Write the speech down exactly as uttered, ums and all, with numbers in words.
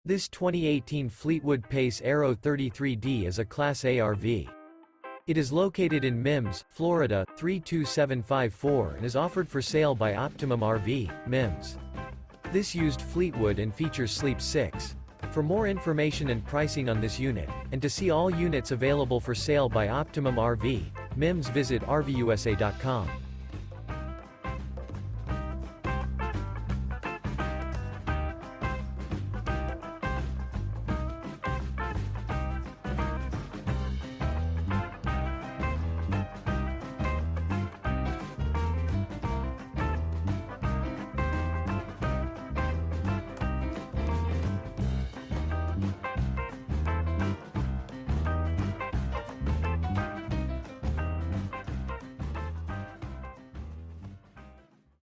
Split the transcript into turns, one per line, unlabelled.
This twenty eighteen Fleetwood Pace Arrow thirty-three D is a Class A R V. It is located in Mims, Florida, three two seven five four and is offered for sale by Optimum R V, Mims. This used Fleetwood and features Sleep six. For more information and pricing on this unit, and to see all units available for sale by Optimum R V, Mims, visit R V U S A dot com.